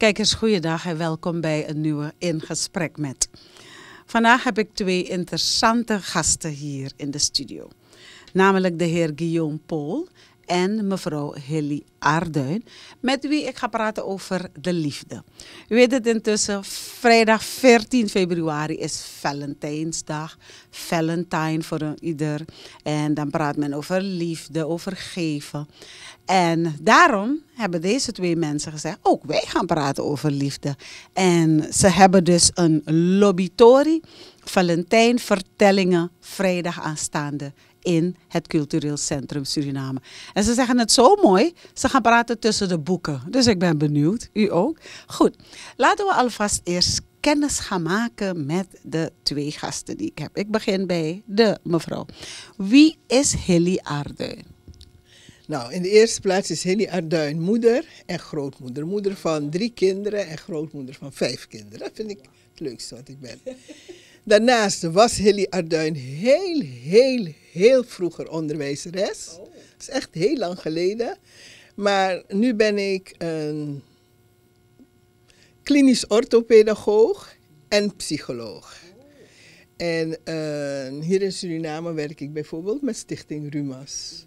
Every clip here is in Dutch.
Kijkers, goeiedag en welkom bij een nieuwe In Gesprek Met. Vandaag heb ik twee interessante gasten hier in de studio. Namelijk de heer Guillaume Pool en mevrouw Hilly Aarduin, met wie ik ga praten over de liefde. U weet het intussen, vrijdag 14 februari is Valentijnsdag. Valentine voor ieder. En dan praat men over liefde, over geven. En daarom hebben deze twee mensen gezegd, ook wij gaan praten over liefde. En ze hebben dus een lobbytory, Valentijn vertellingen, vrijdag aanstaande in het Cultureel Centrum Suriname. En ze zeggen het zo mooi, ze gaan praten tussen de boeken. Dus ik ben benieuwd, u ook. Goed, laten we alvast eerst kennis gaan maken met de twee gasten die ik heb. Ik begin bij de mevrouw. Wie is Hilly Aarduin? Nou, in de eerste plaats is Hilly Aarduin moeder en grootmoeder. Moeder van 3 kinderen en grootmoeder van 5 kinderen. Dat vind ik het leukste wat ik ben. Daarnaast was Hilly Aarduin heel vroeger onderwijzeres. Dat is echt heel lang geleden. Maar nu ben ik een klinisch orthopedagoog en psycholoog. En hier in Suriname werk ik bijvoorbeeld met Stichting RUMAS.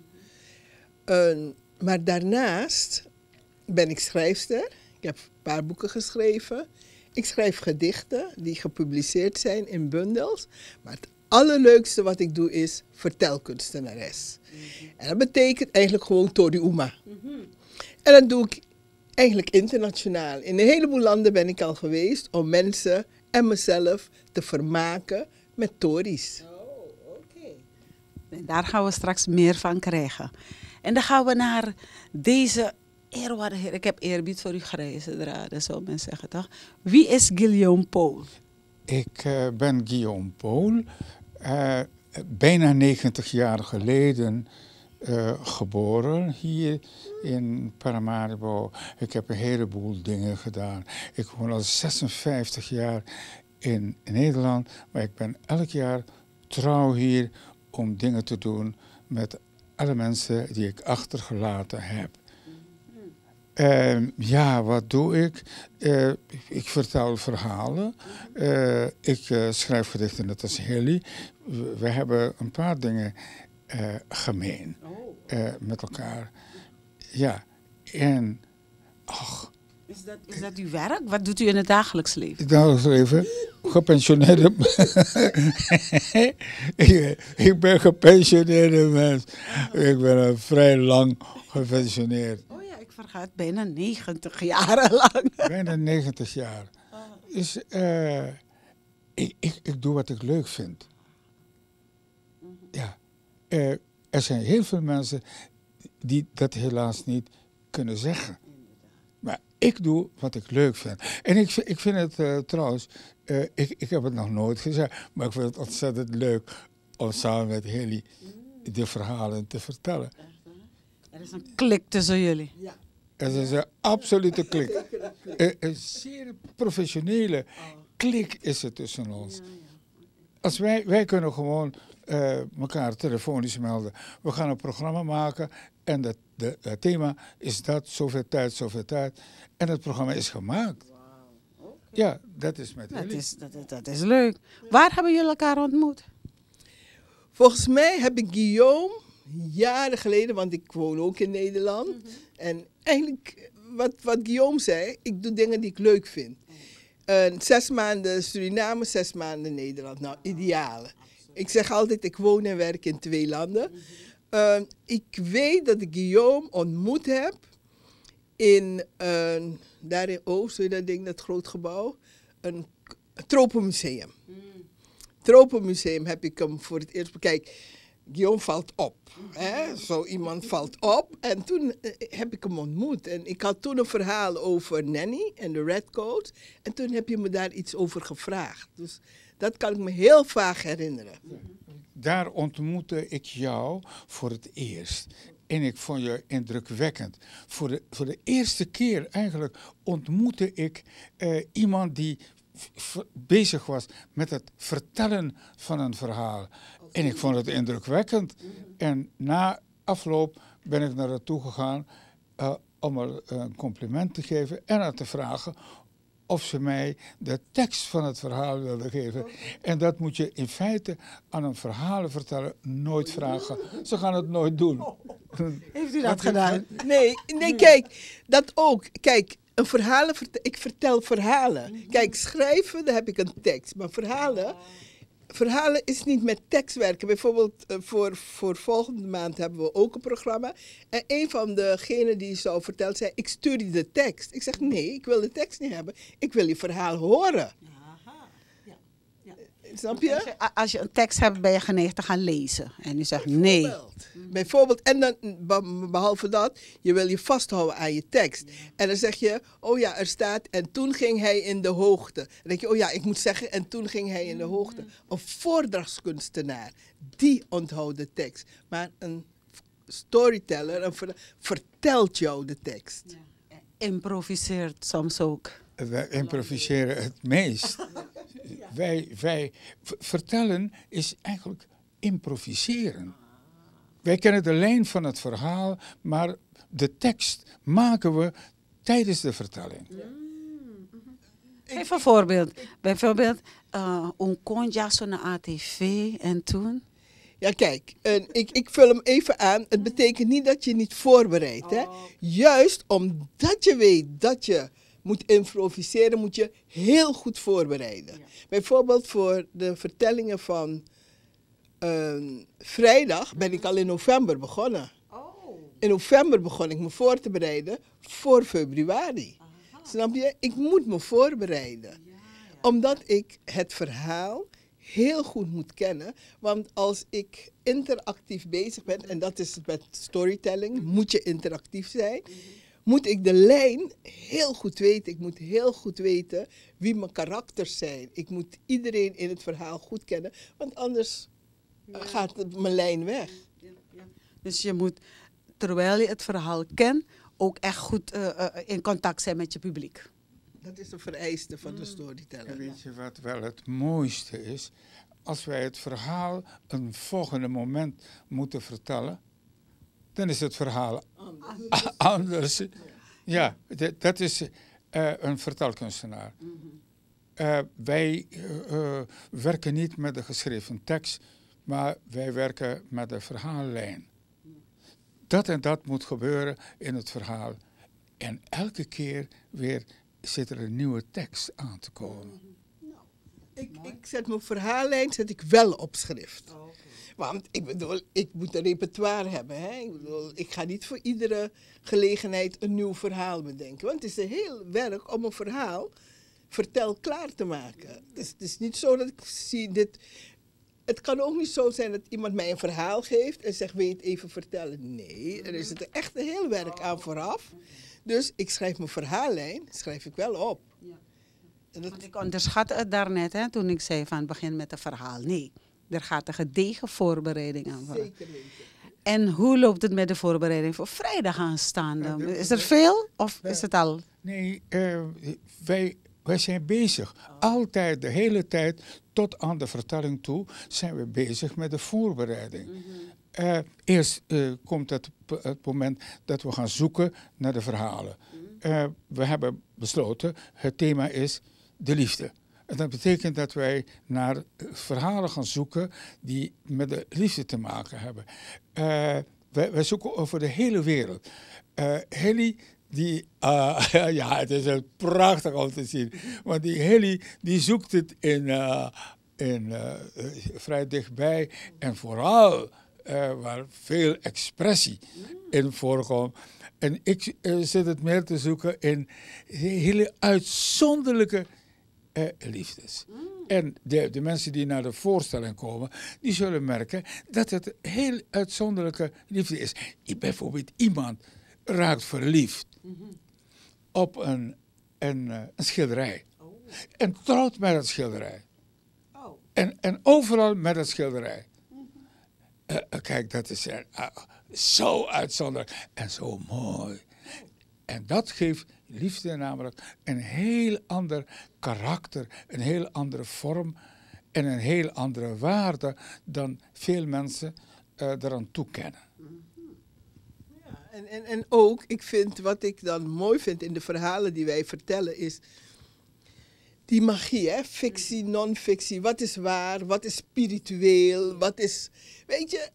Maar daarnaast ben ik schrijfster. Ik heb een paar boeken geschreven. Ik schrijf gedichten die gepubliceerd zijn in bundels. Maar het allerleukste wat ik doe is vertelkunstenares. En dat betekent eigenlijk gewoon Tori Uma. En dat doe ik eigenlijk internationaal. In een heleboel landen ben ik al geweest om mensen en mezelf te vermaken met tories. Oh, oké. Daar gaan we straks meer van krijgen. En dan gaan we naar deze eerwaarde heer. Ik heb eerbied voor uw grijze draden, zo mensen zeggen toch? Wie is Guillaume Pool? Ik ben Guillaume Pool. Bijna 90 jaar geleden geboren hier in Paramaribo. Ik heb een heleboel dingen gedaan. Ik woon al 56 jaar in Nederland, maar ik ben elk jaar trouw hier om dingen te doen met alle mensen die ik achtergelaten heb. Ja, wat doe ik? Ik vertel verhalen. Ik schrijf gedichten net als Hilly. We hebben een paar dingen gemeen met elkaar. Ja, en ach. Is dat uw werk? Wat doet u in het dagelijks leven? Het dagelijks leven? Gepensioneerde. Ik ben gepensioneerde mens. Ik ben al vrij lang gepensioneerd. Oh ja, ik vergaat bijna 90 jaren lang. Bijna 90 jaar. Dus ik doe wat ik leuk vind. Ja. Er zijn heel veel mensen die dat helaas niet kunnen zeggen. Maar ik doe wat ik leuk vind. En ik vind het trouwens, ik heb het nog nooit gezegd, maar ik vind het ontzettend leuk om samen met Hilly de verhalen te vertellen. Er is een klik tussen jullie. Ja. Er is een absolute klik. Een zeer professionele klik is het tussen ons. Als wij kunnen gewoon elkaar telefonisch melden. We gaan een programma maken en het thema is dat, zoveel tijd. En het programma is gemaakt. Wow. Okay. Ja, dat is met Hilly. Dat is leuk. Waar hebben jullie elkaar ontmoet? Volgens mij heb ik Guillaume jaren geleden, want ik woon ook in Nederland. En eigenlijk, wat Guillaume zei, ik doe dingen die ik leuk vind. 6 maanden Suriname, 6 maanden Nederland. Nou, ideale. Ik zeg altijd, ik woon en werk in 2 landen. Ik weet dat ik Guillaume ontmoet heb in, daar in Oost, dat ding, dat groot gebouw, een tropenmuseum. Tropenmuseum heb ik hem voor het eerst bekijken. Guillaume valt op. Hè? Zo iemand valt op. En toen heb ik hem ontmoet. En ik had toen een verhaal over Nanny en de Redcoats. En toen heb je me daar iets over gevraagd. Dus dat kan ik me heel vaag herinneren. Daar ontmoette ik jou voor het eerst. En ik vond je indrukwekkend. Voor de eerste keer eigenlijk ontmoette ik iemand die bezig was met het vertellen van een verhaal. En ik vond het indrukwekkend. En na afloop ben ik naar haar toe gegaan om er een compliment te geven en haar te vragen of ze mij de tekst van het verhaal wilde geven. En dat moet je in feite aan een verhalenverteller nooit vragen. Ze gaan het nooit doen. Heeft u dat gedaan? Nee, kijk, dat ook. Kijk, ik vertel verhalen. Kijk, schrijven, daar heb ik een tekst. Maar verhalen is niet met tekst werken. Bijvoorbeeld voor volgende maand hebben we ook een programma. En een van degenen die zou vertellen, zei, ik stuur je de tekst. Ik zeg, nee, ik wil de tekst niet hebben. Ik wil je verhaal horen. Aha. Ja. Snap je? Als je een tekst hebt, ben je geneigd te gaan lezen. En u zegt nee. Bijvoorbeeld, en dan behalve dat, je wil je vasthouden aan je tekst. En dan zeg je, oh ja, er staat, en toen ging hij in de hoogte. Dan denk je, oh ja, ik moet zeggen, en toen ging hij in de hoogte. Een voordrachtskunstenaar, die onthoudt de tekst. Maar een storyteller vertelt jou de tekst. Ja. Improviseert soms ook. Wij improviseren het meest. Vertellen is eigenlijk improviseren. Wij kennen de lijn van het verhaal, maar de tekst maken we tijdens de vertelling. Geef een voorbeeld. Bijvoorbeeld, een konja zo naar ATV en toen? Ja, kijk, ik vul hem even aan. Het betekent niet dat je niet voorbereidt. Hè? Juist omdat je weet dat je moet improviseren, moet je heel goed voorbereiden. Ja. Bijvoorbeeld voor de vertellingen van vrijdag ben ik al in november begonnen. In november begon ik me voor te bereiden voor februari. Aha. Snap je? Ik moet me voorbereiden. Ja. Omdat ik het verhaal heel goed moet kennen. Want als ik interactief bezig ben, en dat is het met storytelling, moet je interactief zijn, moet ik de lijn heel goed weten. Ik moet heel goed weten wie mijn karakters zijn. Ik moet iedereen in het verhaal goed kennen, want anders gaat mijn lijn weg. Ja. Dus je moet, terwijl je het verhaal kent, ook echt goed in contact zijn met je publiek. Dat is een vereiste van de storyteller. En weet je wat wel het mooiste is? Als wij het verhaal een volgende moment moeten vertellen, dan is het verhaal anders. Ja, dat is een vertelkunstenaar. Wij werken niet met de geschreven tekst, maar wij werken met de verhaallijn. Dat en dat moet gebeuren in het verhaal. En elke keer weer zit er een nieuwe tekst aan te komen. Ik zet mijn verhaallijn wel op schrift. Okay. Want ik bedoel, ik moet een repertoire hebben. Hè? Ik ga niet voor iedere gelegenheid een nieuw verhaal bedenken. Want het is een heel werk om een vertel klaar te maken. Het is niet zo dat ik zie dit. Het kan ook niet zo zijn dat iemand mij een verhaal geeft en zegt, wil je het even vertellen? Nee, er is het echt een heel werk aan vooraf. Dus ik schrijf mijn verhaallijn, schrijf ik wel op. Ja. Want ik onderschatte het daarnet, hè, toen ik zei van begin met een verhaal. Nee, er gaat een gedegen voorbereiding aan. Zeker weten. En hoe loopt het met de voorbereiding voor vrijdag aanstaande? Is er veel of is het al? Nee, wij zijn bezig. Altijd, de hele tijd, tot aan de vertelling toe, zijn we bezig met de voorbereiding. Eerst komt het moment dat we gaan zoeken naar de verhalen. We hebben besloten, het thema is de liefde. En dat betekent dat wij naar verhalen gaan zoeken die met de liefde te maken hebben. Wij zoeken over de hele wereld. Heli, ja, het is heel prachtig om te zien. Want die Heli, die zoekt het vrij dichtbij. En vooral waar veel expressie in voorkomt. En ik zit het meer te zoeken in hele uitzonderlijke liefdes. En de mensen die naar de voorstelling komen, die zullen merken dat het heel uitzonderlijke liefde is. Bijvoorbeeld iemand raakt verliefd op een schilderij. En trouwt met het schilderij. En overal met het schilderij. Kijk, dat is zo uitzonderlijk en zo mooi. En dat geeft liefde namelijk een heel ander karakter, een heel andere vorm en een heel andere waarde dan veel mensen eraan toekennen. Ja, En ook, ik vind, wat ik dan mooi vind in de verhalen die wij vertellen, is die magie, hè? Fictie, non-fictie. Wat is waar? Wat is spiritueel? Wat is, weet je,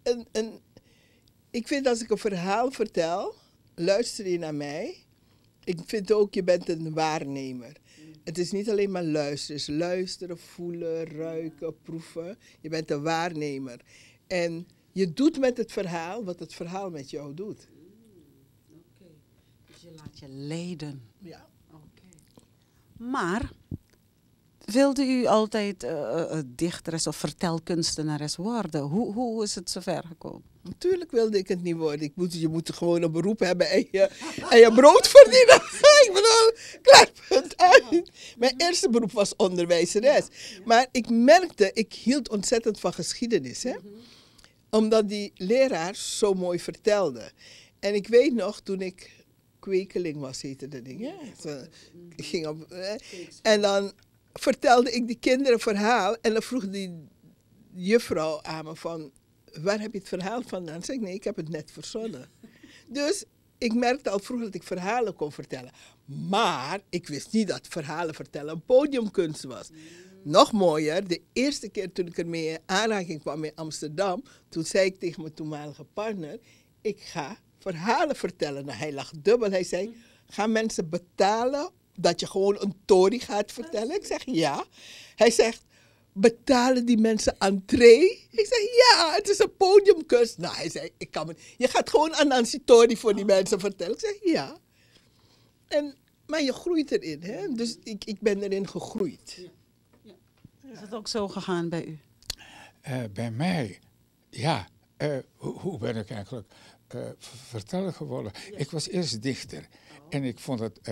ik vind als ik een verhaal vertel, luister je naar mij. Ik vind ook, je bent een waarnemer. Het is niet alleen maar luisteren. Het is luisteren, voelen, ruiken, proeven. Je bent een waarnemer. En je doet met het verhaal wat het verhaal met jou doet. Oké. Dus je laat je leiden. Ja. Oké. Maar wilde u altijd dichteres of vertelkunstenares worden? Hoe is het zover gekomen? Natuurlijk wilde ik het niet worden. Je moet gewoon een beroep hebben en je brood verdienen. Ik bedoel, klaar, punt uit. Mijn eerste beroep was onderwijzeres. Maar ik merkte, ik hield ontzettend van geschiedenis. Hè? Omdat die leraar zo mooi vertelde. En ik weet nog, toen ik kwekeling was, heette dat ding. Ja? Ik ging op, en dan vertelde ik die kinderen een verhaal. En dan vroeg die juffrouw aan me van, waar heb je het verhaal vandaan? Dan zei ik, nee, ik heb het net verzonnen. Dus ik merkte al vroeg dat ik verhalen kon vertellen. Maar ik wist niet dat verhalen vertellen een podiumkunst was. Nog mooier, de eerste keer toen ik ermee in aanraking kwam in Amsterdam, toen zei ik tegen mijn toenmalige partner, ik ga verhalen vertellen. Nou, hij lag dubbel. Hij zei, gaan mensen betalen dat je gewoon een tory gaat vertellen? Ik zeg, ja. Hij zegt, betalen die mensen entree? Ik zeg, ja, het is een podiumkunst. Nou, hij zei, je gaat gewoon aan Nancy Tori voor die mensen vertellen. Ik zeg, ja. Maar je groeit erin, hè? Dus ik ben erin gegroeid. Ja. Is het ook zo gegaan bij u? Bij mij, ja. Hoe ben ik eigenlijk verteller geworden? Ja. Ik was eerst dichter. En ik vond het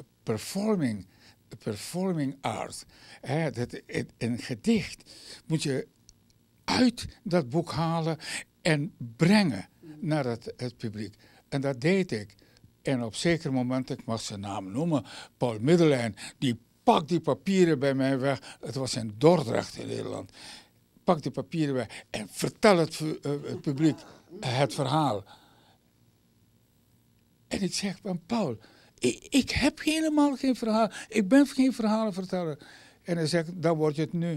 performing art. Een gedicht moet je uit dat boek halen en brengen naar het publiek. En dat deed ik. En op zeker moment, ik mag zijn naam noemen, Paul Middelijn, die pakt die papieren bij mij weg. Het was in Dordrecht in Nederland. Pak die papieren weg en vertel het publiek het verhaal. En ik zeg van Paul, ik heb helemaal geen verhaal. Ik ben geen verhalenverteller. En hij zegt, dan word je het nu.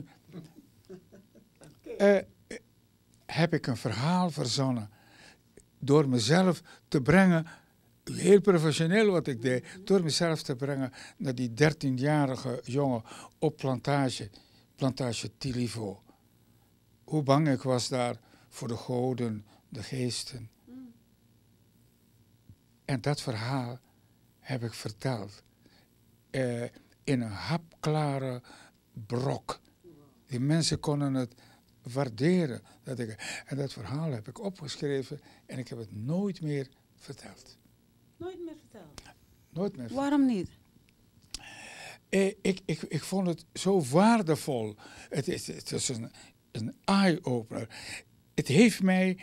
Heb ik een verhaal verzonnen. Door mezelf te brengen, heel professioneel wat ik deed, door mezelf te brengen naar die 13-jarige jongen op plantage Tilivo. Hoe bang ik was daar voor de goden, de geesten. En dat verhaal heb ik verteld. In een hapklare brok. Die mensen konden het waarderen. En dat verhaal heb ik opgeschreven en ik heb het nooit meer verteld. Nooit meer verteld? Nooit meer verteld. Waarom niet? Ik vond het zo waardevol. Het is een eye-opener. Het heeft mij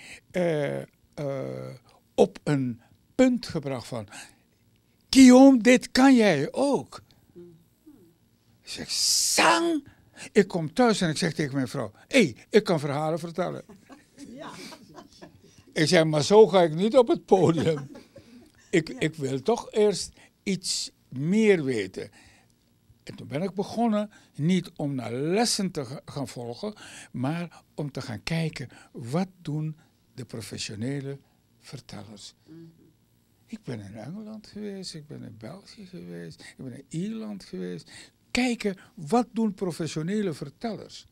op een punt gebracht van, Guillaume, dit kan jij ook. Ik zeg, zang! Ik kom thuis en ik zeg tegen mijn vrouw, ik kan verhalen vertellen. Ja. Ik zeg, maar zo ga ik niet op het podium. Ik wil toch eerst iets meer weten. En toen ben ik begonnen, niet om naar lessen te gaan volgen, maar om te gaan kijken, wat doen de professionele vertellers? Ik ben in Engeland geweest, ik ben in België geweest, ik ben in Ierland geweest. Kijken, wat doen professionele vertellers?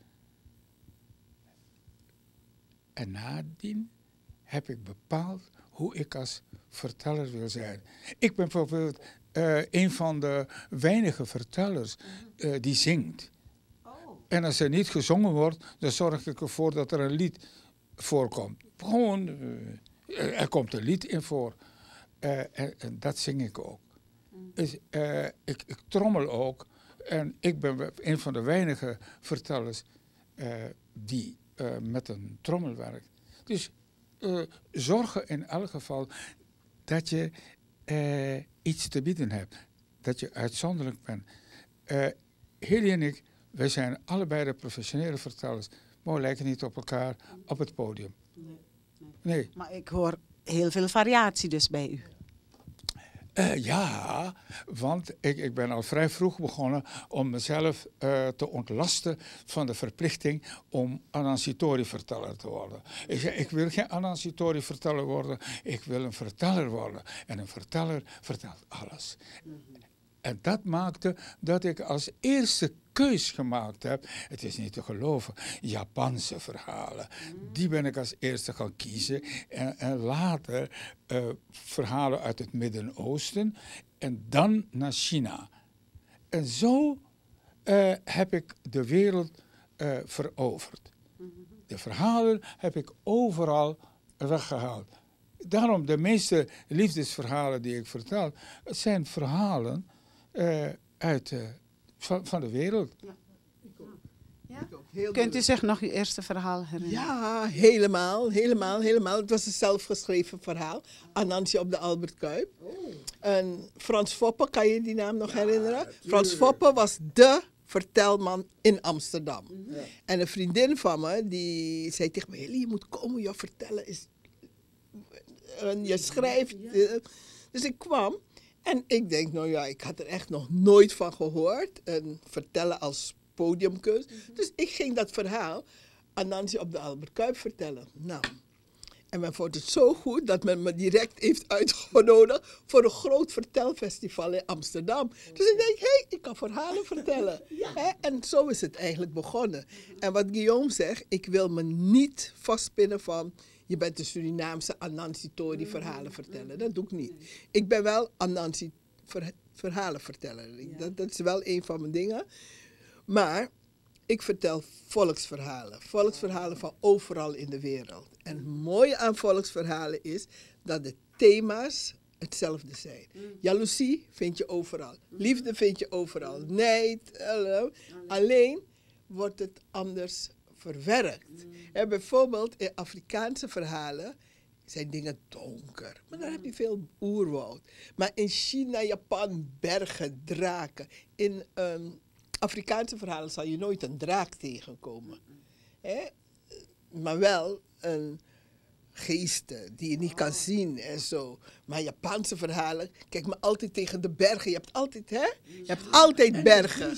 En nadien heb ik bepaald hoe ik als verteller wil zijn. Ik ben bijvoorbeeld een van de weinige vertellers die zingt. En als er niet gezongen wordt, dan zorg ik ervoor dat er een lied voorkomt. Gewoon, er komt een lied in voor. En dat zing ik ook. Dus, ik trommel ook. En ik ben een van de weinige vertellers die met een trommel werkt. Dus zorgen in elk geval dat je iets te bieden hebt. Dat je uitzonderlijk bent. Heli en ik, wij zijn allebei de professionele vertellers. Maar we lijken niet op elkaar op het podium. Nee. Maar ik hoor heel veel variatie dus bij u. Ja, want ik ben al vrij vroeg begonnen om mezelf te ontlasten van de verplichting om Anansitory-verteller te worden. Ik zei, ik wil geen Anansitory-verteller worden, ik wil een verteller worden. En een verteller vertelt alles. En dat maakte dat ik als eerste keus gemaakt heb, het is niet te geloven, Japanse verhalen. Die ben ik als eerste gaan kiezen. En later verhalen uit het Midden-Oosten en dan naar China. En zo heb ik de wereld veroverd. De verhalen heb ik overal weggehaald. Daarom de meeste liefdesverhalen die ik vertel, het zijn verhalen van de wereld. Ja? Kunt u zich nog uw eerste verhaal herinneren? Ja, helemaal. Het was een zelfgeschreven verhaal. Anansi op de Albert Kuip. En Frans Foppe, kan je die naam nog herinneren? Natuurlijk. Frans Foppe was dé vertelman in Amsterdam. Ja. En een vriendin van me, die zei tegen me, Heli, je moet komen, je vertellen is... En je schrijft. Ja. Dus ik kwam. En ik denk, nou ja, ik had er echt nog nooit van gehoord. En vertellen als podiumkunst. Dus ik ging dat verhaal aan Nancy op de Albert Kuip vertellen. Nou, en men vond het zo goed dat men me direct heeft uitgenodigd voor een groot vertelfestival in Amsterdam. Dus ik denk, hé, ik kan verhalen vertellen. Ja. En zo is het eigenlijk begonnen. En wat Guillaume zegt, ik wil me niet vastpinnen van... Je bent de Surinaamse Anansitory verhalen vertellen. Dat doe ik niet. Ik ben wel Anansi verhalen verteller. Dat is wel een van mijn dingen. Maar ik vertel volksverhalen. Volksverhalen van overal in de wereld. En het mooie aan volksverhalen is dat de thema's hetzelfde zijn. Jaloezie vind je overal. Liefde vind je overal. Nijd. Alleen wordt het anders verwerkt. En bijvoorbeeld in Afrikaanse verhalen zijn dingen donker. Maar dan heb je veel oerwoud. Maar in China, Japan, bergen, draken. In Afrikaanse verhalen zal je nooit een draak tegenkomen. Maar wel een geesten die je niet kan zien en zo. Maar Japanse verhalen, kijk maar altijd tegen de bergen. Je hebt altijd, Je hebt altijd bergen.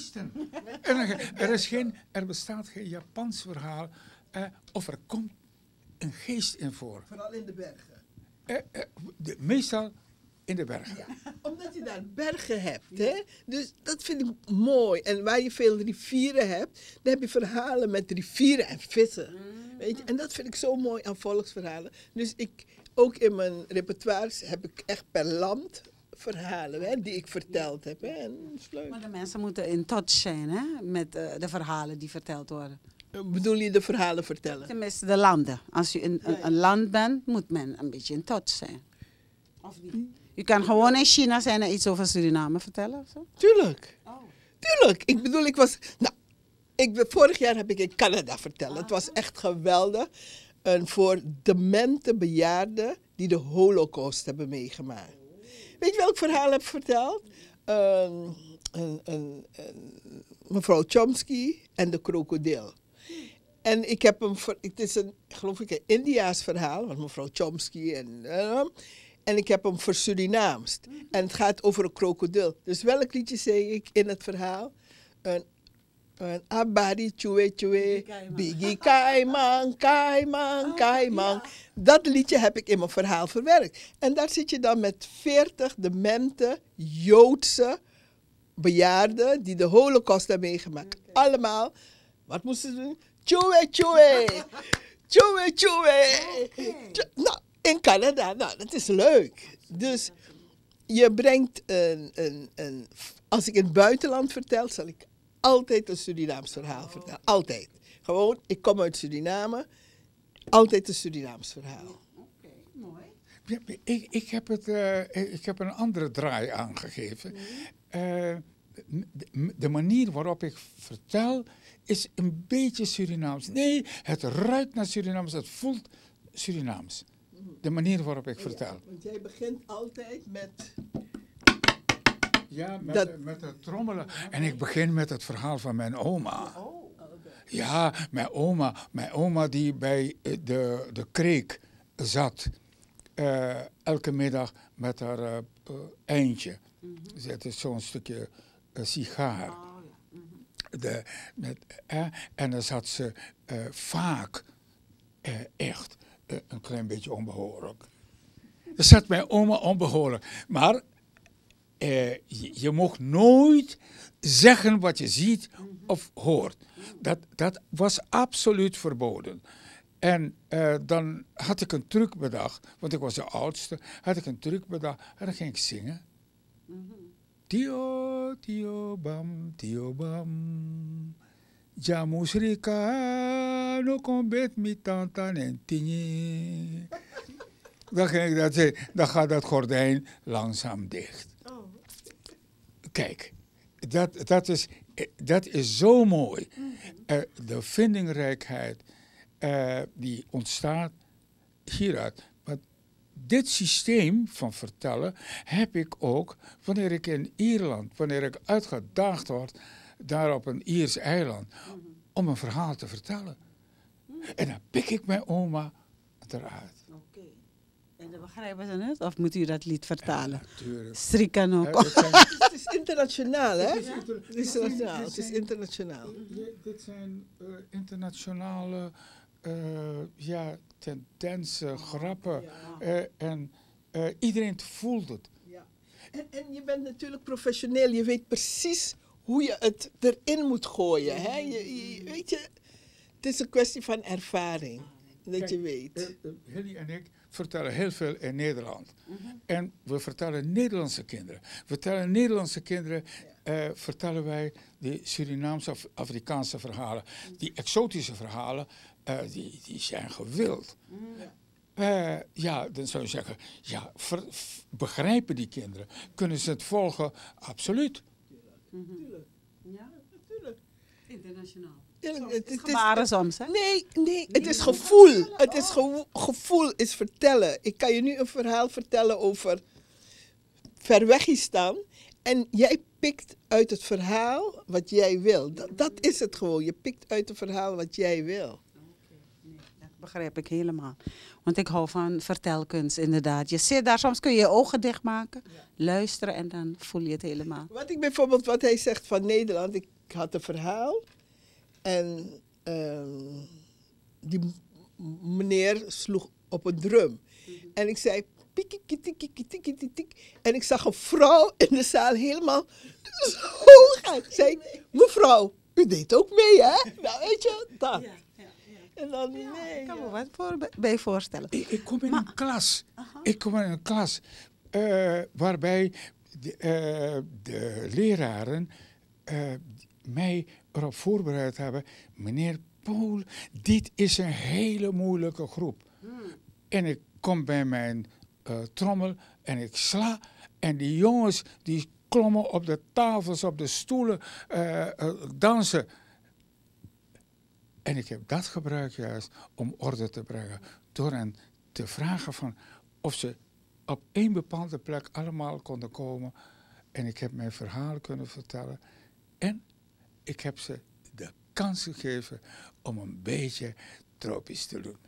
Er bestaat geen Japans verhaal of er komt een geest in voor. Vooral in de bergen. Meestal in de bergen. Ja, omdat je daar bergen hebt. Hè? Dus dat vind ik mooi. En waar je veel rivieren hebt, dan heb je verhalen met rivieren en vissen. Weet je? En dat vind ik zo mooi aan volksverhalen. Dus ook in mijn repertoire heb ik echt per land verhalen die ik verteld heb. Hè? En dat is leuk. Maar de mensen moeten in touch zijn met de verhalen die verteld worden. Bedoel je de verhalen vertellen? Tenminste de landen. Als je in een land bent, moet men een beetje in touch zijn. Of niet? Je kan gewoon in China zijn en iets over Suriname vertellen of zo? Tuurlijk. Oh. Tuurlijk. Ik bedoel, vorig jaar heb ik in Canada verteld. Het was echt geweldig. Voor demente bejaarden die de Holocaust hebben meegemaakt. Weet je welk verhaal heb ik verteld? Mevrouw Chomsky en de krokodil. En ik heb het is geloof ik een Indiaas verhaal, want mevrouw Chomsky en ik heb hem versurinaamst. En het gaat over een krokodil. Dus welk liedje zeg ik in het verhaal? Een abadi chue chue, bigi kaiman, kaiman, kaiman. Dat liedje heb ik in mijn verhaal verwerkt. En daar zit je dan met 40 demente Joodse bejaarden die de Holocaust hebben meegemaakt. Allemaal, wat moesten ze doen? Chue chue, chue chue. Nou, in Canada, dat is leuk. Dus je brengt als ik in het buitenland vertel, zal ik altijd een Surinaams verhaal vertellen. Altijd. Gewoon, ik kom uit Suriname, altijd een Surinaams verhaal. Oké, mooi. Ik heb een andere draai aangegeven. De manier waarop ik vertel is een beetje Surinaams. Nee, het ruikt naar Surinaams, het voelt Surinaams. De manier waarop ik vertel. Want jij begint altijd met... Ja, met het trommelen. En ik begin met het verhaal van mijn oma. Ja, mijn oma die bij de kreek zat. elke middag met haar eindje. Dus het is zo'n stukje sigaar. En dan zat ze vaak echt een klein beetje onbehoorlijk. Dan zat mijn oma onbehoorlijk. Maar je mocht nooit zeggen wat je ziet of hoort. Dat was absoluut verboden. En dan had ik een truc bedacht, want ik was de oudste, had ik een truc bedacht en dan ging ik zingen. Tio, tio, bam, jamusrika, no kombet mi tantan en tini. Dan ging ik dat zeggen, dan gaat dat gordijn langzaam dicht. Kijk, dat is zo mooi. De vindingrijkheid die ontstaat hieruit. Maar dit systeem van vertellen heb ik ook wanneer ik in Ierland, wanneer ik uitgedaagd word daar op een Iers eiland, om een verhaal te vertellen. En dan pik ik mijn oma eruit. Oké. En dan begrijpen ze het? Of moet u dat lied vertalen? Ja, natuurlijk. Srikanoko. Het is internationaal, hè? Het is internationaal. Dit zijn internationale tendensen, grappen. En iedereen voelt het. Ja. En je bent natuurlijk professioneel. Je weet precies hoe je het erin moet gooien. Hè? Weet je, het is een kwestie van ervaring. Dat Kijk, je weet. Hilly en ik vertellen heel veel in Nederland. En we vertellen Nederlandse kinderen. Vertellen wij die Surinaamse of Afrikaanse verhalen. Die exotische verhalen, die zijn gewild. Dan zou je zeggen, begrijpen die kinderen? Kunnen ze het volgen? Absoluut. Tuurlijk. Ja, Natuurlijk. internationaal. Het is Gebaren soms, hè? Nee, het is gevoel. Het is gevoel is vertellen. Ik kan je nu een verhaal vertellen over Verwegistan. En jij pikt uit het verhaal wat jij wil. Dat is het gewoon. Je pikt uit het verhaal wat jij wil. Nee, dat begrijp ik helemaal. Want ik hou van vertelkunst, inderdaad. Je zit daar, soms kun je je ogen dichtmaken, luisteren en dan voel je het helemaal. Wat hij zegt van Nederland. Ik had een verhaal. En die meneer sloeg op een drum. En ik zei, tik. En ik zag een vrouw in de zaal helemaal zo gaan. Ik zei, mevrouw, u deed ook mee, hè? Nou, weet je, dat. En dan, Ik kan me wat bij voorstellen. Ik kom in een klas. Ik kom in een klas waarbij de leraren mij erop voorbereid hebben. Meneer Pool, dit is een hele moeilijke groep. En ik kom bij mijn trommel en ik sla. En die jongens die klommen op de tafels, op de stoelen, dansen. En ik heb dat gebruikt juist om orde te brengen. Door hen te vragen van of ze op één bepaalde plek allemaal konden komen. En ik heb mijn verhaal kunnen vertellen. En ik heb ze de kans gegeven om een beetje tropisch te doen.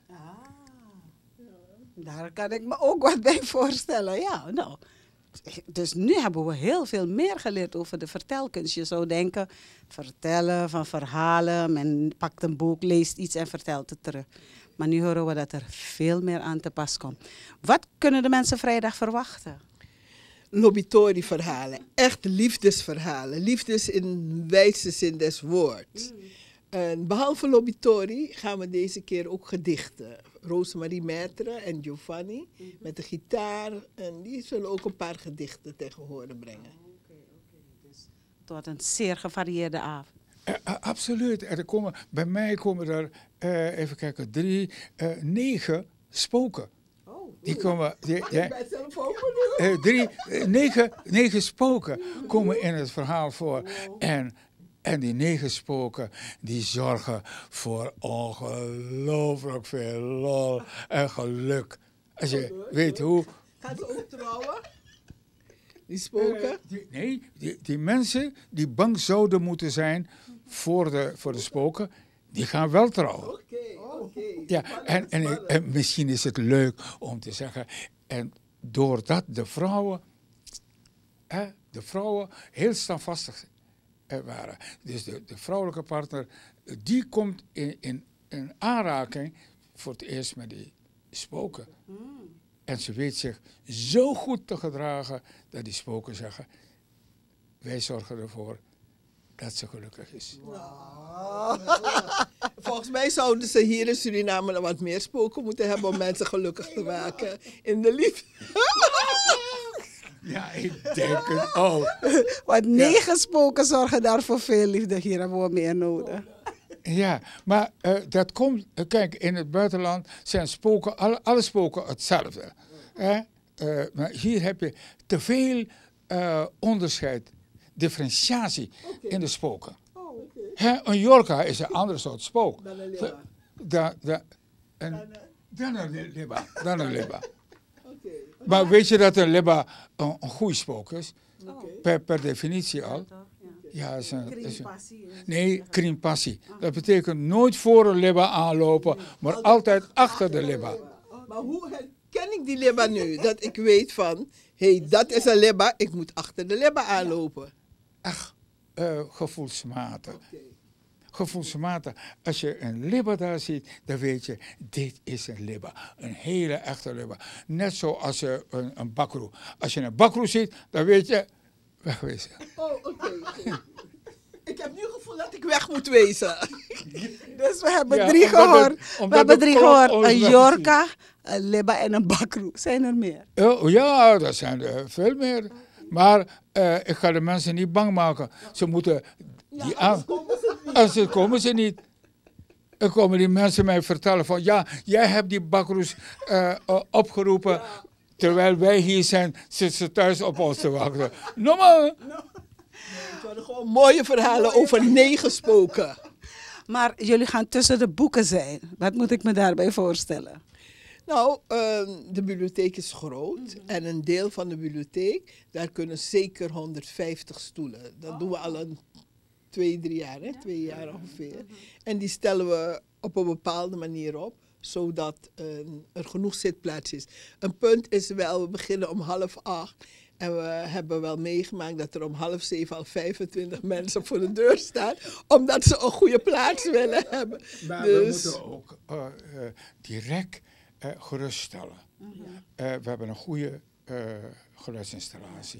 Daar kan ik me ook wat bij voorstellen. Ja, nou. Dus nu hebben we heel veel meer geleerd over de vertelkunst. Je zou denken, vertellen van verhalen. Men pakt een boek, leest iets en vertelt het terug. Maar nu horen we dat er veel meer aan te pas komt. Wat kunnen de mensen vrijdag verwachten? Lobitori-verhalen. Echt liefdesverhalen. Liefdes in wijze zin des woords. En behalve Lobitori gaan we deze keer ook gedichten. Rosemarie Maitre en Giovanni met de gitaar. En die zullen ook een paar gedichten tegen horen brengen. Dus het wordt een zeer gevarieerde avond. Absoluut. Bij mij komen er, even kijken, 9 spoken. Die komen, negen spoken komen in het verhaal voor. En die 9 spoken, die zorgen voor ongelooflijk veel lol en geluk. Als je weet hoe... Gaan ze ook trouwen? Die spoken? Die mensen die bang zouden moeten zijn voor de spoken, die gaan wel trouwen. Oké. Ja, en misschien is het leuk om te zeggen, En doordat de vrouwen heel standvastig waren. Dus de vrouwelijke partner, die komt in aanraking voor het eerst met die spoken. En ze weet zich zo goed te gedragen dat die spoken zeggen, wij zorgen ervoor dat ze gelukkig is. Wow. Volgens mij zouden ze hier in Suriname wat meer spoken moeten hebben om mensen gelukkig te maken in de liefde. Ja, ik denk het ook. Want 9 spoken zorgen daar voor veel liefde. Hier hebben we meer nodig. Ja, maar dat komt... kijk, in het buitenland zijn spoken, alle spoken hetzelfde. Maar hier heb je te veel onderscheid, differentiatie in de spoken. Een Yorka is een ander soort spook. Dan een Libba. Maar weet je dat een Libba een goede spook is? Per definitie al. Ja, nee, krimpassie. Dat betekent nooit voor een Libba aanlopen, maar altijd achter de Libba. Maar hoe herken ik die Libba nu? Dat ik weet van, dat is een Libba, ik moet achter de Libba aanlopen. Ach, gevoelsmatig. Gevoelsmatig. Als je een Libba daar ziet, dan weet je, dit is een Libba. Een hele echte Libba. Net zoals een bakroe. Als je een bakroe ziet, dan weet je, wegwezen. Oké. Ik heb nu het gevoel dat ik weg moet wezen. Dus we hebben 3 gehoord. We hebben 3 gehoord. Een Yorka, een Libba en een bakroe. Zijn er meer? Ja, er zijn er veel meer. Maar ik ga de mensen niet bang maken. Ze moeten die aan. Anders komen ze niet. Dan komen die mensen mij vertellen van, ja, jij hebt die bakroes opgeroepen. Terwijl wij hier zijn, zitten ze thuis op ons te wachten. No man. Het waren gewoon mooie verhalen over 9 spoken. Maar jullie gaan tussen de boeken zijn. Wat moet ik me daarbij voorstellen? Nou, de bibliotheek is groot. En een deel van de bibliotheek, daar kunnen zeker 150 stoelen. Dat doen we al een 2-3 jaar, 2 jaar ongeveer. En die stellen we op een bepaalde manier op, zodat er genoeg zitplaats is. Een punt is wel, we beginnen om 7:30. En we hebben wel meegemaakt dat er om 6:30 al 25 mensen voor de deur staan, omdat ze een goede plaats willen hebben. Maar dus we moeten ook direct geruststellen. We hebben een goede geluidsinstallatie.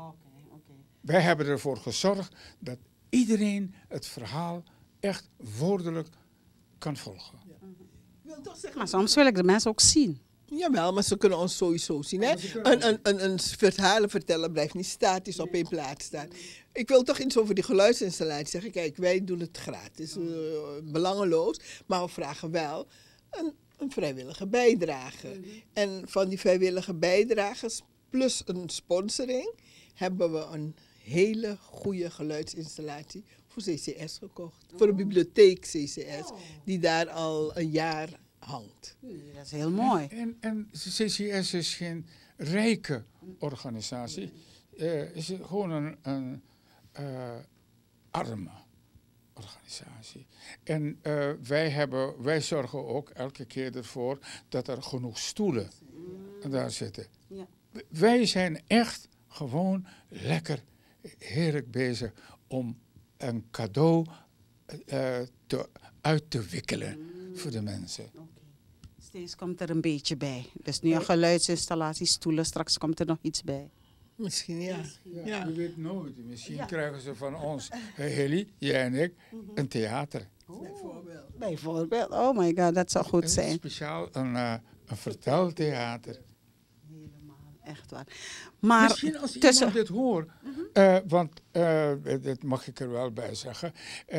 Wij hebben ervoor gezorgd dat iedereen het verhaal echt woordelijk kan volgen. Maar soms wil ik de mensen ook zien. Jawel, maar ze kunnen ons sowieso zien. Hè? Een verhalenverteller blijft niet statisch op één plaats staan. Ik wil toch iets over die geluidsinstallatie zeggen. Kijk, wij doen het gratis, belangeloos. Maar we vragen wel een vrijwillige bijdrage. En van die vrijwillige bijdragers plus een sponsoring hebben we een hele goede geluidsinstallatie voor CCS gekocht. Voor de bibliotheek CCS, die daar al een jaar hangt. Dat is heel mooi. En CCS is geen rijke organisatie. Is gewoon een arme organisatie. En wij zorgen ook elke keer ervoor dat er genoeg stoelen daar zitten. Ja. Wij zijn echt gewoon lekker heerlijk bezig om een cadeau uit te wikkelen voor de mensen. Steeds komt er een beetje bij. Dus nu een geluidsinstallatie, stoelen, straks komt er nog iets bij. Misschien, ja. Je weet nooit. Misschien krijgen ze van ons, Heli, jij en ik, een theater. Bijvoorbeeld. Oh my god, dat zou goed zijn. Speciaal een verteltheater. Helemaal, echt waar. Maar misschien als iemand dit hoort, want dat mag ik er wel bij zeggen.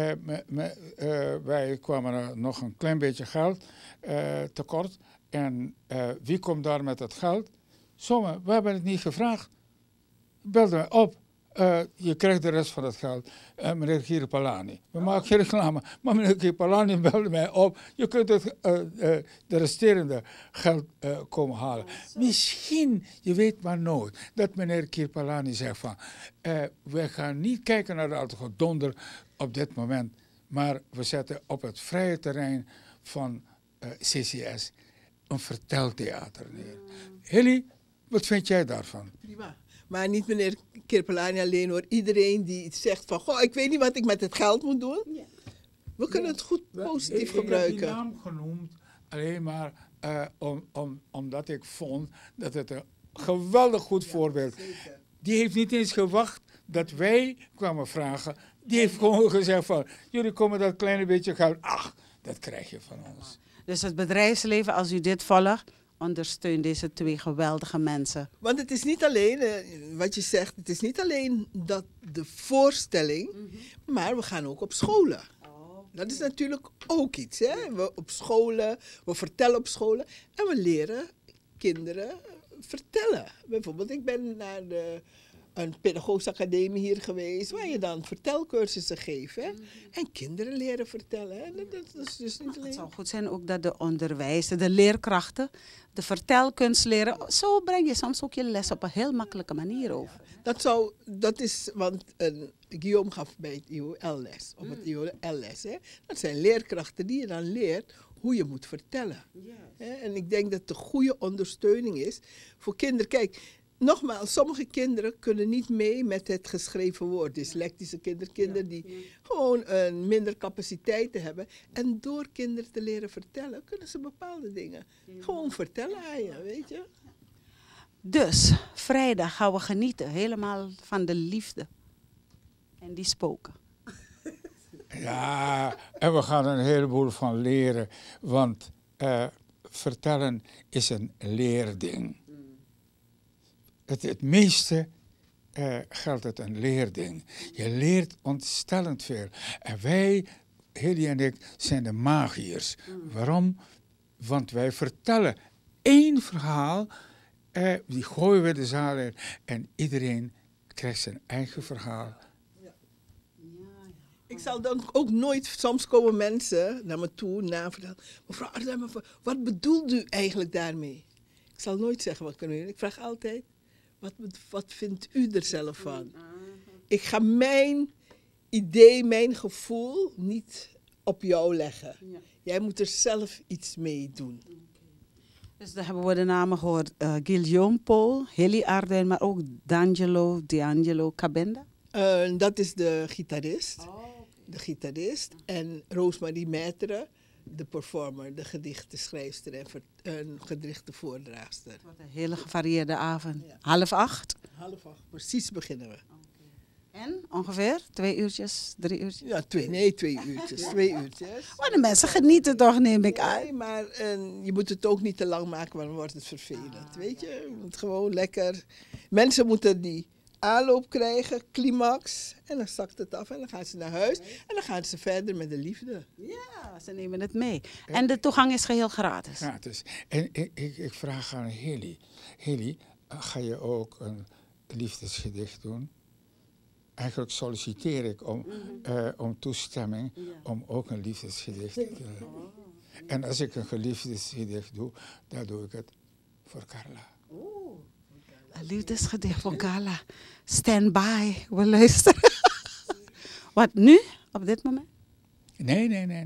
Wij kwamen er nog een klein beetje geld tekort. En wie komt daar met het geld? Sommigen, we hebben het niet gevraagd. Belde mij op. Je krijgt de rest van het geld. Meneer Kiripalani. We maken geen reclame. Maar meneer Kiripalani belde mij op. Je kunt de resterende geld komen halen. Misschien, je weet maar nooit, dat meneer Kiripalani zegt van, we gaan niet kijken naar het gedonder op dit moment. Maar we zetten op het vrije terrein van CCS een verteltheater neer. Hilly, wat vind jij daarvan? Prima. Maar niet meneer Kirpelani alleen hoor. Iedereen die iets zegt van, goh, ik weet niet wat ik met het geld moet doen. Ja. We kunnen het goed positief gebruiken. Ik heb die naam genoemd alleen maar omdat ik vond dat het een geweldig goed voorbeeld is. Die heeft niet eens gewacht dat wij kwamen vragen. Die heeft gewoon gezegd van, jullie komen dat kleine beetje geld. Ach, dat krijg je van ons. Dus het bedrijfsleven, als u dit volgt, ondersteunt deze twee geweldige mensen. Want het is niet alleen, wat je zegt, het is niet alleen dat de voorstelling, maar we gaan ook op scholen. Dat is natuurlijk ook iets. Hè? We op scholen, we vertellen op scholen en we leren kinderen vertellen. Bijvoorbeeld, ik ben naar een pedagogische academie hier geweest, waar je dan vertelcursussen geeft. Hè? En kinderen leren vertellen. Hè? Dat is dus niet alleen... Het zou goed zijn ook dat de onderwijzer, de leerkrachten, de vertelkunst leren. Zo breng je soms ook je les op een heel makkelijke manier over. Dat is, want Guillaume gaf bij het IOL les, op het IOL les. Hè? Dat zijn leerkrachten die je dan leert hoe je moet vertellen. Yes. En ik denk dat de goede ondersteuning is voor kinderen. Kijk, nogmaals, sommige kinderen kunnen niet mee met het geschreven woord. Dyslectische kinderen die gewoon een minder capaciteiten hebben. En door kinderen te leren vertellen, kunnen ze bepaalde dingen gewoon vertellen aan je, weet je. Dus, vrijdag gaan we genieten helemaal van de liefde en die spoken. Ja, en we gaan er een heleboel van leren, want vertellen is een leerding. Het meeste geldt het een leerding. Je leert ontstellend veel. En wij, Hilly en ik, zijn de magiërs. Waarom? Want wij vertellen één verhaal, die gooien we de zaal in en iedereen krijgt zijn eigen verhaal. Ik zal dan ook nooit, soms komen mensen naar me toe vertellen. Mevrouw Ardem, wat bedoelt u eigenlijk daarmee? Ik zal nooit zeggen wat kunnen u. Ik vraag altijd, wat vindt u er zelf van? Ik ga mijn idee, mijn gevoel niet op jou leggen. Jij moet er zelf iets mee doen. Dus daar hebben we de namen gehoord. Guillaume Paul, Hilly Ardem, maar ook D'Angelo Cabenda. Dat is de gitarist. De gitarist. En Roosmarie Maitre, de performer, de gedichtenschrijfster en gedichtenvoordraagster. Wat een hele gevarieerde avond. Ja. 7:30? 7:30, precies beginnen we. En ongeveer 2 uurtjes, 3 uurtjes? Ja, 2 uurtjes. 2 uurtjes. Maar de mensen genieten toch, neem ik aan. Nee, maar je moet het ook niet te lang maken, want dan wordt het vervelend. Weet je, je moet gewoon lekker... Mensen moeten die aanloop krijgen, climax, en dan zakt het af en dan gaan ze naar huis. En dan gaan ze verder met de liefde. Ja, ze nemen het mee. En de toegang is geheel gratis. Gratis. En ik vraag aan Hilly. Hilly, ga je ook een liefdesgedicht doen? Eigenlijk solliciteer ik om toestemming om ook een liefdesgedicht te doen. En als ik een liefdesgedicht doe, dan doe ik het voor Carla. Een liefdesgedicht voor Carla. Stand by, we luisteren. Wat, nu? Op dit moment? Nee.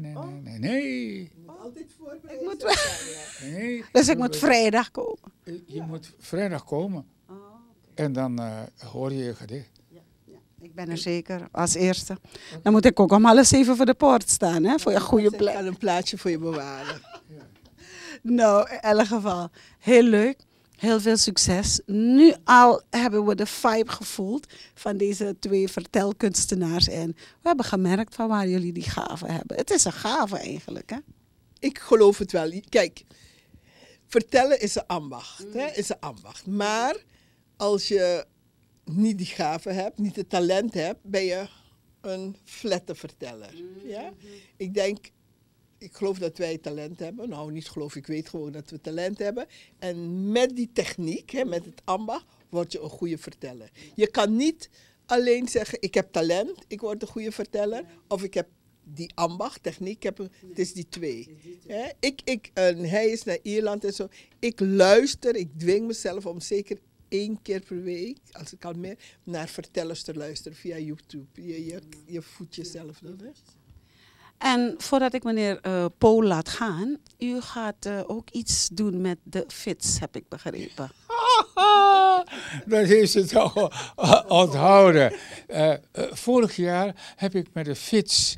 Altijd voorbereid. Dus ik moet vrijdag komen? Je moet vrijdag komen. En dan hoor je je gedicht. Ik ben er zeker, als eerste. Dan moet ik ook om 6:30 voor de poort staan, hè, voor je goede plek. Ik kan een plaatsje voor je bewaren. Nou, in elk geval, heel leuk. Heel veel succes. Nu al hebben we de vibe gevoeld van deze 2 vertelkunstenaars. En we hebben gemerkt van waar jullie die gave hebben. Het is een gave eigenlijk, hè? Ik geloof het wel. Kijk, vertellen is een ambacht. Hè? Is een ambacht. Maar als je niet die gave hebt, niet het talent hebt, ben je een flatte verteller. Ja? Ik geloof dat wij talent hebben. Nou, niet geloof, ik weet gewoon dat we talent hebben. En met die techniek, hè, met het ambacht, word je een goede verteller. Je kan niet alleen zeggen, ik heb talent, ik word een goede verteller. Of ik heb die ambacht, techniek, het is die 2. Hè? Hij is naar Ierland en zo. Ik luister, ik dwing mezelf om zeker 1 keer per week, als ik al meer, naar vertellers te luisteren via YouTube. Je voedt jezelf dan, hè? En voordat ik meneer Paul laat gaan, u gaat ook iets doen met de fiets, heb ik begrepen. Dat heeft ze toch onthouden. Vorig jaar heb ik met de fiets,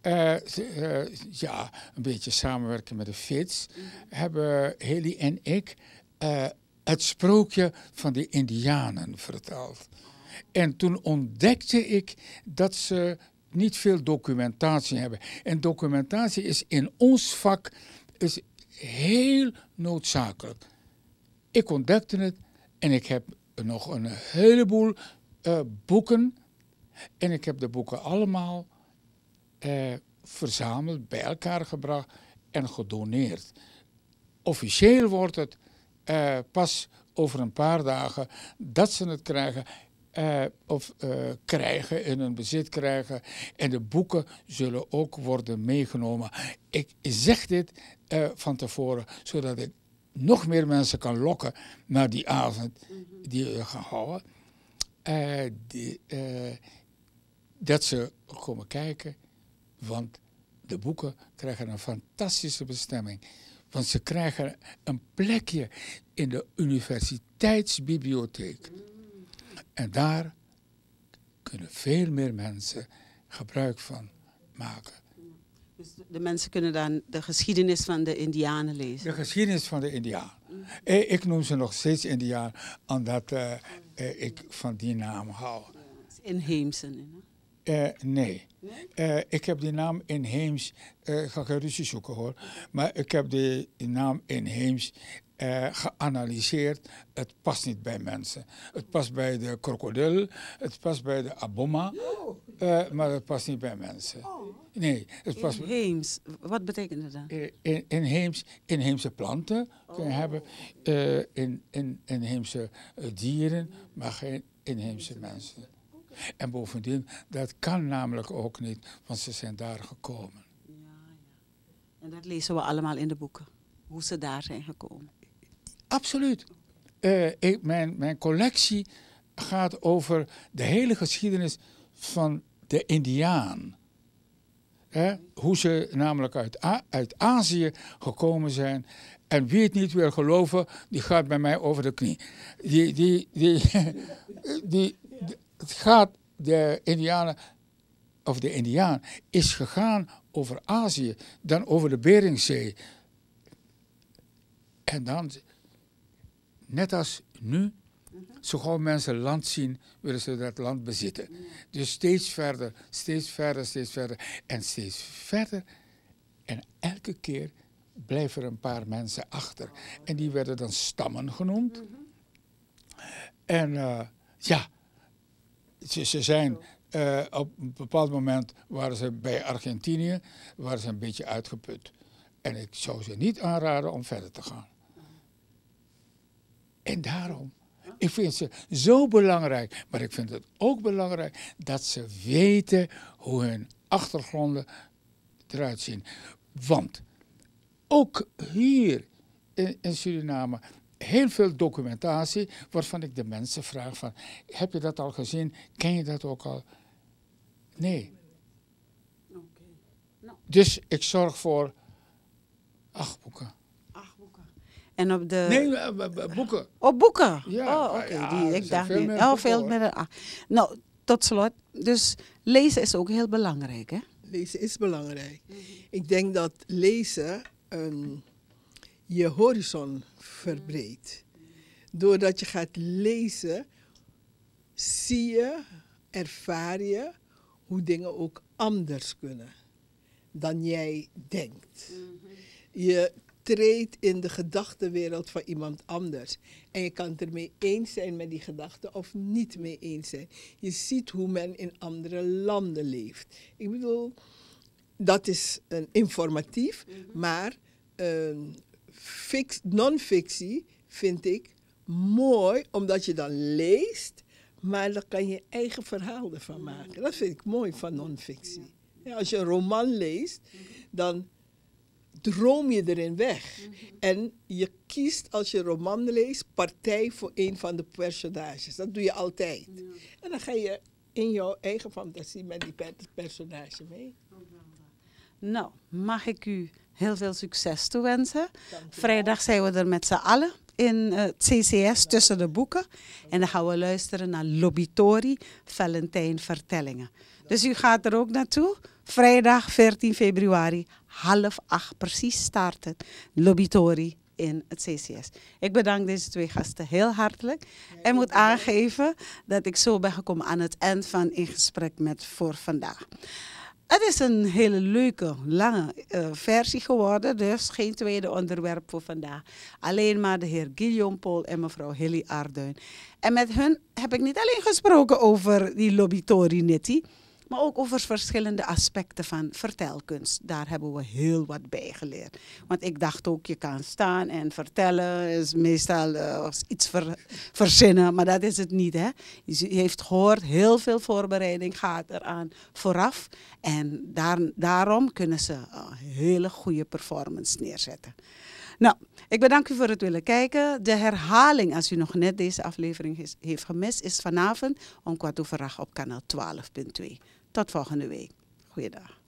ja, een beetje samenwerken met de fiets, hebben Heli en ik het sprookje van de Indianen verteld. En toen ontdekte ik dat ze niet veel documentatie hebben. En documentatie is in ons vak is heel noodzakelijk. Ik ontdekte het en ik heb nog een heleboel boeken. En ik heb de boeken allemaal verzameld, bij elkaar gebracht en gedoneerd. Officieel wordt het pas over een paar dagen dat ze het krijgen. Krijgen, in hun bezit krijgen. En de boeken zullen ook worden meegenomen. Ik zeg dit van tevoren, zodat ik nog meer mensen kan lokken naar die avond die we gaan houden. Dat ze komen kijken, want de boeken krijgen een fantastische bestemming. Want ze krijgen een plekje in de universiteitsbibliotheek. En daar kunnen veel meer mensen gebruik van maken. Dus de mensen kunnen dan de geschiedenis van de Indianen lezen? De geschiedenis van de Indianen. Ik noem ze nog steeds Indianen, omdat ik van die naam hou. Inheemse, nee. Ik heb die naam inheems, ga geen ruzie zoeken hoor, maar ik heb die naam inheems geanalyseerd. Het past niet bij mensen. Het past bij de krokodil, het past bij de aboma, maar het past niet bij mensen. Nee, het past inheems, wat betekent dat dan? Inheemse planten kun je hebben, inheemse dieren, maar geen inheemse mensen. En bovendien, dat kan namelijk ook niet, want ze zijn daar gekomen. Ja. En dat lezen we allemaal in de boeken, hoe ze daar zijn gekomen. Absoluut. Mijn collectie gaat over de hele geschiedenis van de Indiaan. Hoe ze namelijk uit Azië gekomen zijn. En wie het niet wil geloven, die gaat bij mij over de knie. Het gaat de Indianen, of de Indiaan, is gegaan over Azië, dan over de Beringzee. En dan, net als nu, zo gauw mensen land zien, willen ze dat land bezitten. Dus steeds verder, steeds verder, steeds verder en steeds verder. En elke keer blijven er een paar mensen achter. En die werden dan stammen genoemd. En ja, ze zijn op een bepaald moment waren ze bij Argentinië, waren ze een beetje uitgeput. En ik zou ze niet aanraden om verder te gaan. En daarom, ik vind ze zo belangrijk, maar ik vind het ook belangrijk dat ze weten hoe hun achtergronden eruit zien. Want ook hier in Suriname heel veel documentatie waarvan ik de mensen vraag van, heb je dat al gezien? Ken je dat ook al? Nee. Okay. Nou. Dus ik zorg voor 8 boeken. 8 boeken. En op de... Nee, boeken. Op boeken? Ja. Oh, oké. Ja, Ik dacht veel niet. meer Veel meer. Nou, tot slot. Dus lezen is ook heel belangrijk, hè? Lezen is belangrijk. Ik denk dat lezen je horizon verbreedt. Doordat je gaat lezen, zie je, ervaar je hoe dingen ook anders kunnen dan jij denkt. Je treedt in de gedachtenwereld van iemand anders. En je kan het ermee eens zijn met die gedachten of niet mee eens zijn. Je ziet hoe men in andere landen leeft. Ik bedoel, dat is informatief, maar non-fictie vind ik mooi, omdat je dan leest, maar dan kan je eigen verhaal ervan maken. Dat vind ik mooi van non-fictie. Ja, als je een roman leest, dan droom je erin weg. En je kiest, als je een roman leest, partij voor een van de personages. Dat doe je altijd. Ja. En dan ga je in jouw eigen fantasie met die personage mee. Nou, mag ik u heel veel succes toewensen. Vrijdag zijn we er met z'n allen in het CCS tussen de boeken. En dan gaan we luisteren naar Lobitori Valentijn Vertellingen. Dus u gaat er ook naartoe. Vrijdag 14 februari, 7:30 precies starten. Lobitori in het CCS. Ik bedank deze twee gasten heel hartelijk. En moet aangeven dat ik zo ben gekomen aan het eind van In Gesprek met voor vandaag. Het is een hele leuke, lange versie geworden, dus geen tweede onderwerp voor vandaag. Alleen maar de heer Guillaume Pool en mevrouw Hilly Arduin. En met hun heb ik niet alleen gesproken over die Lobitori Nitti, maar ook over verschillende aspecten van vertelkunst. Daar hebben we heel wat bij geleerd. Want ik dacht ook, je kan staan en vertellen is meestal iets verzinnen, maar dat is het niet. Hè? Je heeft gehoord, heel veel voorbereiding gaat eraan vooraf. En daarom kunnen ze een hele goede performance neerzetten. Nou, ik bedank u voor het willen kijken. De herhaling, als u nog net deze aflevering heeft gemist, is vanavond om 8:15 op kanaal 12.2. Tot volgende week. Goeiedag.